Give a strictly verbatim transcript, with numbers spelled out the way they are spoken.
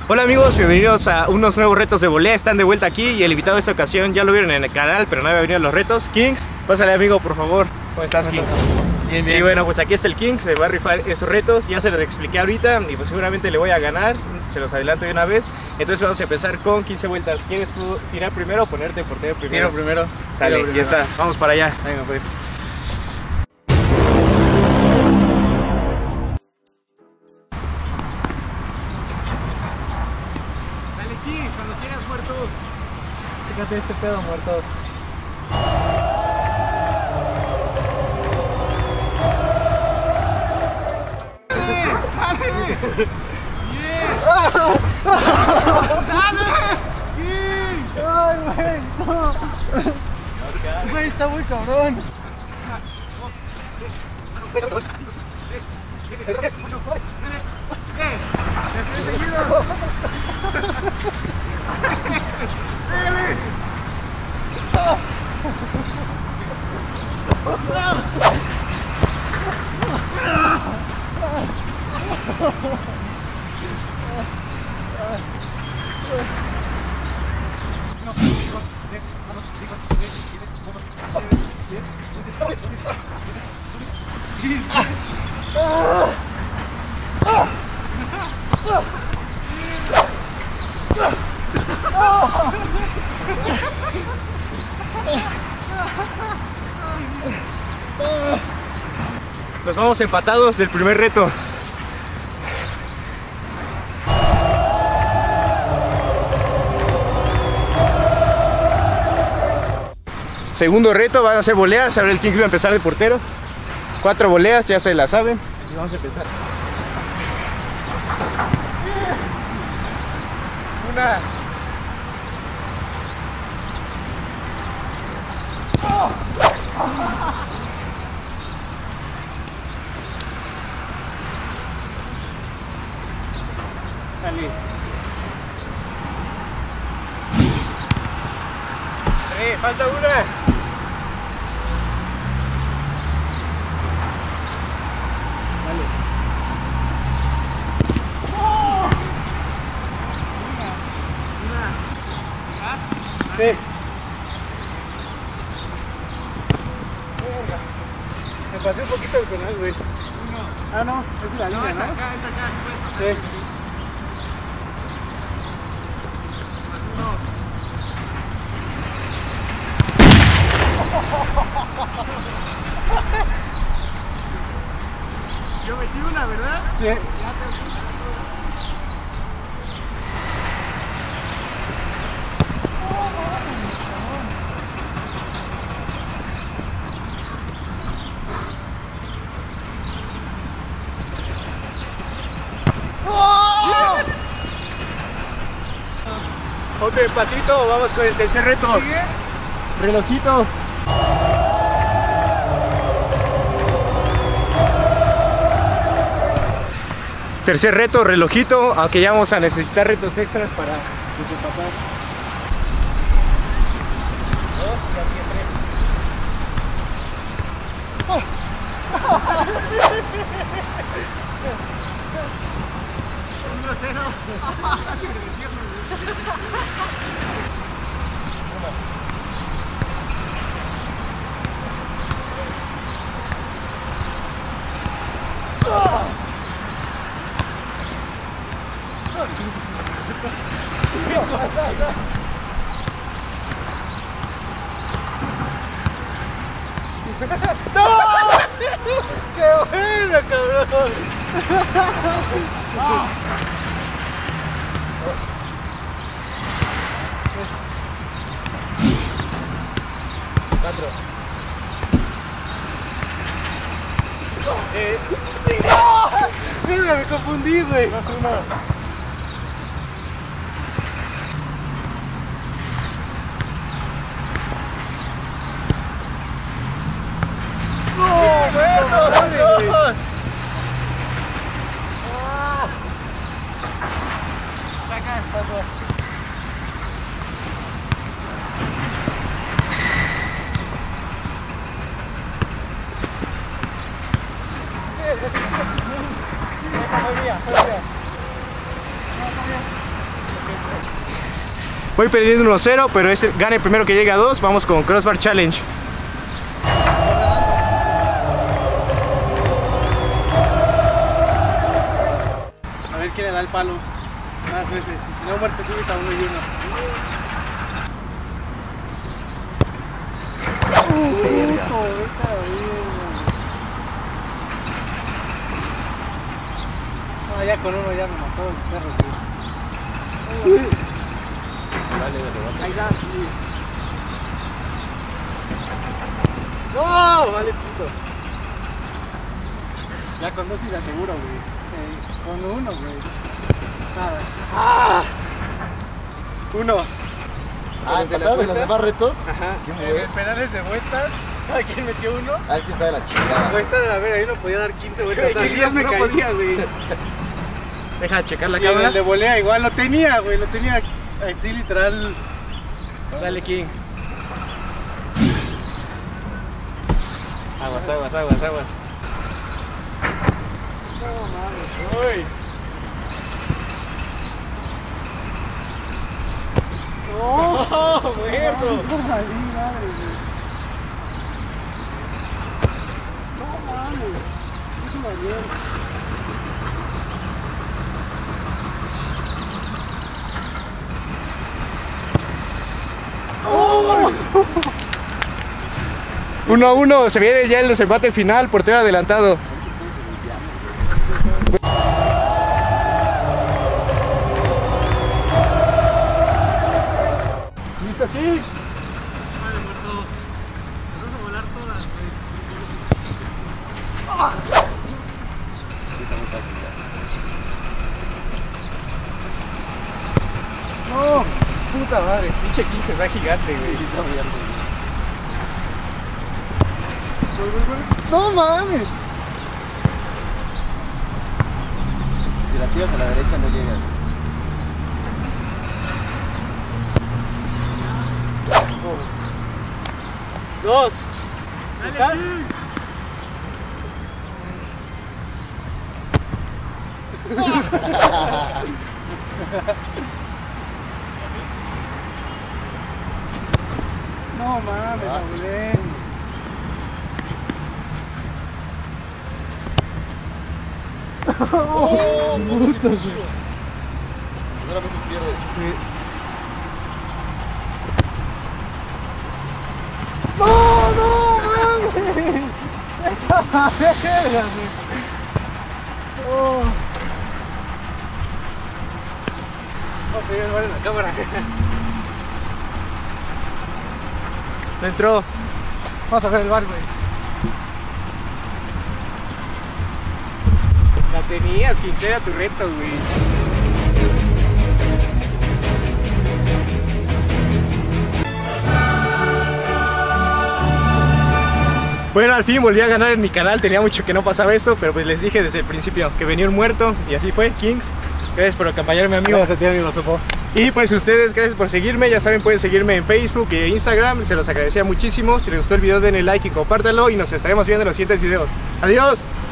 Hola amigos, bienvenidos a unos nuevos retos de volea. Están de vuelta aquí y el invitado de esta ocasión ya lo vieron en el canal, pero no había venido a los retos. Kings, pásale amigo por favor. ¿Cómo estás, Kings? Bien, bien. Y bueno, pues aquí está el Kings, se va a rifar estos retos. Ya se los expliqué ahorita y pues seguramente le voy a ganar. Se los adelanto de una vez. Entonces vamos a empezar con quince vueltas. ¿Quieres tú tirar primero o ponerte portero primero? Tiro primero. Sale, Tiro primero. ya está. Vamos para allá. Venga pues. Dale, Kings, cuando quieras, muerto. Fíjate este pedo muerto. Ay, güey, no. Güey, está muy cabrón. Nos vamos empatados del primer reto. Segundo reto, van a hacer voleas. Ahora el Kings va a empezar de portero. Cuatro voleas, ya se la saben. Y vamos a empezar. Una. Dale. Eh, falta una. Dale. ¡Oh! Una. Una. Sí. Me pasé un poquito el penal, güey. Ah, no, es la línea, ¿no? Es acá, es acá, sí puedes. Sí. Yo metí una, ¿verdad? Sí. Ya te... Otro empatito, vamos con el tercer reto. ¿Sigue? Relojito. Tercer reto, relojito, aunque ya vamos a necesitar retos extras para desempatar. Dos, ya sigue tres. uno cero. Casi me desierno. ¡No! ¡Qué bueno, cabrón! Cuatro. Eh, sí. ¡Oh! Mira, me confundí, güey. Más uno. ¡No! ¡Muertos los dos! Saca, Paco. Fue mía, fue mía. No, está bien. Voy perdiendo uno cero, pero es el, gane el primero que llegue a dos. Vamos con Crossbar Challenge. A ver quién le da el palo más veces. Y si no, muerte súbita, uno y uno. Uh, Verga. puto, vete a la verga. No, ya con uno ya me mató el perro, tío. Dale, dale, dale. Ahí da, sí. ¡No! Vale, puto. Ya con dos y la aseguro, güey. Sí, con uno, güey. Nada. ¡Ah! Uno. Ah, ¿empatados en los demás retos? Ajá. Qué En bueno. el penales de vueltas, ¿a quién metió uno? Ah, es que está de la chingada. No, está de la vera, ahí no podía dar quince vueltas. Güey, Al diez me no caí. podía, güey. Deja checar la Y en cámara. el de volea igual lo tenía, güey. Lo tenía así literal. Dale, Kings. Aguas, aguas, aguas, aguas. No mames. Uy. ¡No! ¡Oh, muerto! No, madre, güey. No mames. Es una mierda. Uno a uno, se viene ya el desempate final, portero adelantado. ¿Listo aquí? Vale, muerto. Nos vas a volar todas, güey. Sí, está muy fácil ya. No, puta madre. Pinche quince está gigante, güey. Sí, está muy alto. No mames. Si la tiras a la derecha no llega. Dos. ¿Estás? No mames, Ah. Aulén. ¡Oh! Puto, güey. Seguramente pierdes. ¡No, no, mames! ¡Verga, güey! ¡Oh! Voy a pedir el bar en la cámara. No entró. Vamos a ver el bar, güey. La tenías, Kings, era tu reto, güey. Bueno, al fin volví a ganar en mi canal, tenía mucho que no pasaba esto, pero pues les dije desde el principio que venía un muerto y así fue, Kings. Gracias por acompañarme, amigo. Gracias a ti, amigo Sopo. Y pues ustedes, gracias por seguirme, ya saben, pueden seguirme en Facebook e Instagram, se los agradecía muchísimo. Si les gustó el video denle like y compártanlo y nos estaremos viendo en los siguientes videos. ¡Adiós!